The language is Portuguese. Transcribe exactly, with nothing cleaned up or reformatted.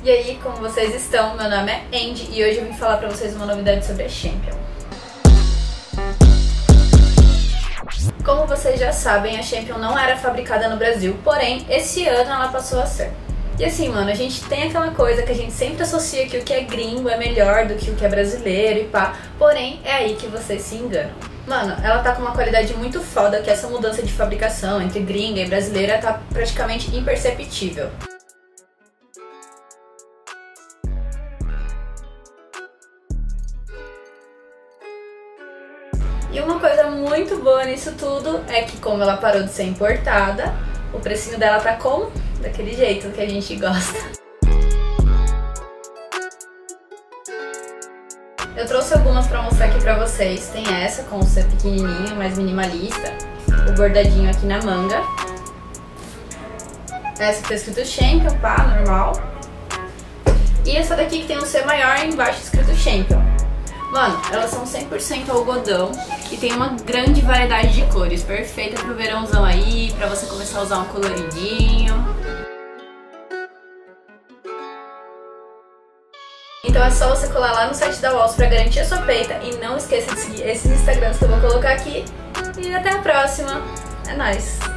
E aí, como vocês estão? Meu nome é Andy e hoje eu vim falar pra vocês uma novidade sobre a Champion. Como vocês já sabem, a Champion não era fabricada no Brasil, porém, esse ano ela passou a ser. E assim, mano, a gente tem aquela coisa que a gente sempre associa que o que é gringo é melhor do que o que é brasileiro e pá, porém, é aí que vocês se enganam. Mano, ela tá com uma qualidade muito foda que essa mudança de fabricação entre gringa e brasileira tá praticamente imperceptível. E uma coisa muito boa nisso tudo é que, como ela parou de ser importada, o precinho dela tá como? Daquele jeito que a gente gosta. Eu trouxe algumas pra mostrar aqui pra vocês. Tem essa com o C pequenininho, mais minimalista, o bordadinho aqui na manga. Essa que tá escrito Champion, pá, normal. E essa daqui que tem um C maior e embaixo escrito Champion. Mano, elas são cem por cento algodão e tem uma grande variedade de cores, perfeita pro verãozão aí, pra você começar a usar um coloridinho. Então é só você colar lá no site da Walls pra garantir a sua peita e não esqueça de seguir esses Instagrams que eu vou colocar aqui. E até a próxima, é nóis!